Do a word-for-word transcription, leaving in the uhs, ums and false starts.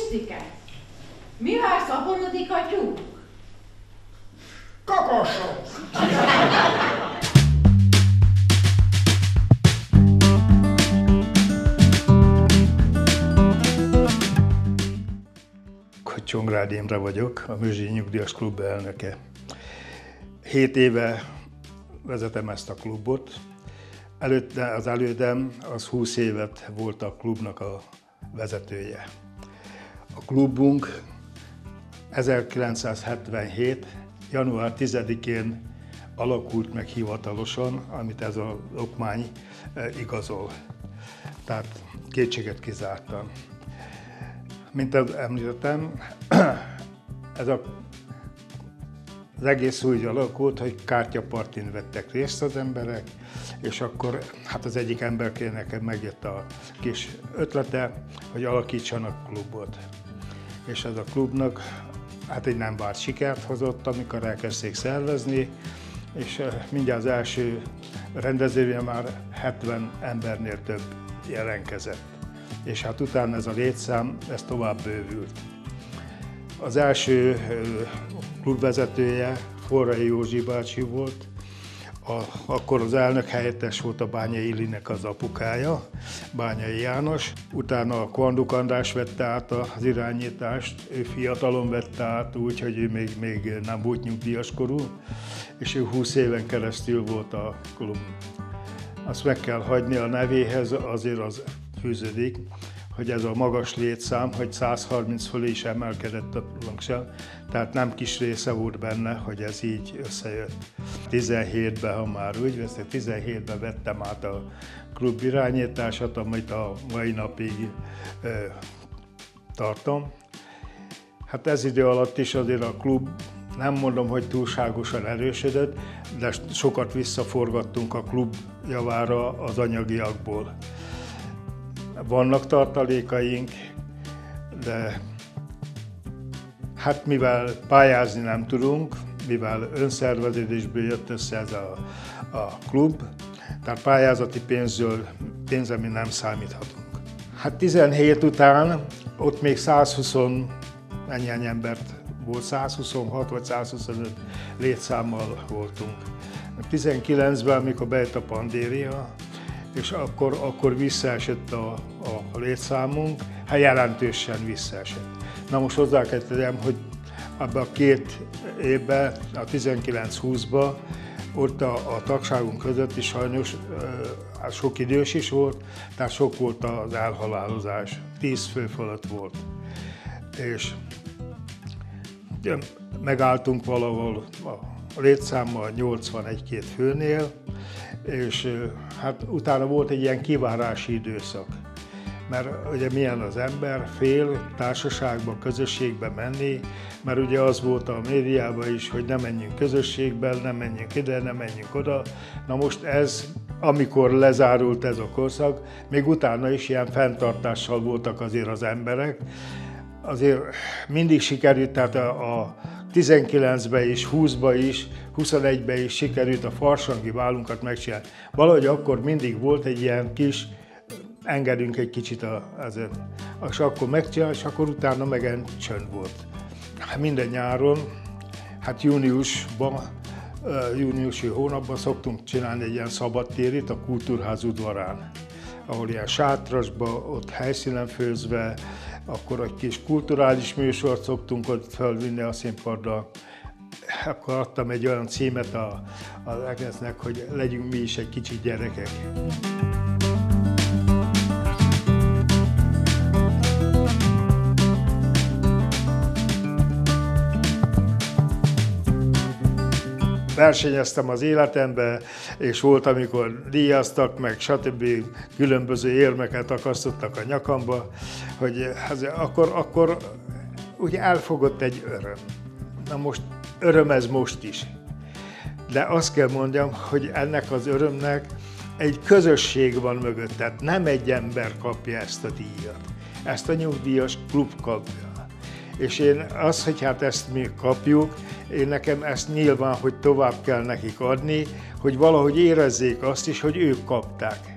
Pistike, mivel szaporodik a tyúk? Kakasra! Csongrád Imre vagyok, a Mőzsi Nyugdíjas Klub elnöke. Hét éve vezetem ezt a klubot. Előtte, az elődem az húsz évet volt a klubnak a vezetője. A klubunk ezerkilencszázhetvenhét. január tizedikén alakult meg hivatalosan, amit ez az okmány igazol. Tehát kétséget kizártan. Mint említettem, ez a, az egész úgy alakult, hogy kártyapartin vettek részt az emberek, és akkor hát az egyik emberként nekem megjött a kis ötlete, hogy alakítsanak klubot. És ez a klubnak hát egy nem várt sikert hozott, amikor elkezdték szervezni, és mindjárt az első rendezvényen már hetven embernél több jelentkezett. És hát utána ez a létszám, ez tovább bővült. Az első klubvezetője Forrai Józsi bácsi volt, a, akkor az elnök helyettes volt a Bányai Illinek az apukája, Bányai János. Utána a Kvanduk András vette át az irányítást, ő fiatalon vette át, úgyhogy ő még, még nem volt nyugdíjas korú, és ő húsz éven keresztül volt a klub. Azt meg kell hagyni a nevéhez, azért az fűződik, hogy ez a magas létszám, hogy száz harminc fölé is emelkedett a langsam, tehát nem kis része volt benne, hogy ez így összejött. tizenhétben, ha már úgy veszek, tizenhétben vettem át a klub irányítását, amit a mai napig ö, tartom. Hát ez idő alatt is azért a klub, nem mondom, hogy túlságosan erősödött, de sokat visszaforgattunk a klub javára az anyagiakból. Vannak tartalékaink, de hát mivel pályázni nem tudunk, mivel önszerveződésből jött össze ez a, a klub, tehát pályázati pénzről, pénzzel mi nem számíthatunk. Hát tizenhét után ott még százhúsz ennyi embert volt, százhuszonhat vagy százhuszonöt létszámmal voltunk. tizenkilencben, amikor bejött a pandémia, és akkor, akkor visszaesett a, a létszámunk, hát jelentősen visszaesett. Na most hozzá kell tegyem, hogy abban a két évben, a tizenkilenc húszban, ott a, a tagságunk között is sajnos uh, sok idős is volt, tehát sok volt az elhalálozás, tíz fő fölött volt. És megálltunk valahol a létszámmal nyolcvanegy-két főnél, és hát utána volt egy ilyen kivárási időszak. Mert ugye milyen az ember, fél társaságba, közösségbe menni, mert ugye az volt a médiában is, hogy nem menjünk közösségben, nem menjünk ide, nem menjünk oda. Na most ez, amikor lezárult ez a korszak, még utána is ilyen fenntartással voltak azért az emberek. Azért mindig sikerült, tehát a, a tizenkilencben is, húszban is, huszonegyben is sikerült a farsangi bálunkat megcsinálni. Valahogy akkor mindig volt egy ilyen kis, engedünk egy kicsit a, azért, és akkor megcsinálni, és akkor utána meg csönd volt. Minden nyáron, hát júniusban, júniusi hónapban szoktunk csinálni egy ilyen szabadtérit a Kultúrház udvarán, ahol ilyen sátrasban, ott helyszínen főzve, akkor egy kis kulturális műsort szoktunk ott felvinni a színpadra. Akkor adtam egy olyan címet a, az egésznek, hogy legyünk mi is egy kicsit gyerekek. Versenyeztem az életembe, és volt, amikor díjaztak, meg stb. Különböző érmeket akasztottak a nyakamba, hogy hát akkor, akkor ugye elfogott egy öröm. Na most öröm ez most is. De azt kell mondjam, hogy ennek az örömnek egy közösség van mögött, tehát nem egy ember kapja ezt a díjat. Ezt a nyugdíjas klub kapja. És én az, hogy hát ezt mi kapjuk, én nekem ezt nyilván, hogy tovább kell nekik adni, hogy valahogy érezzék azt is, hogy ők kapták.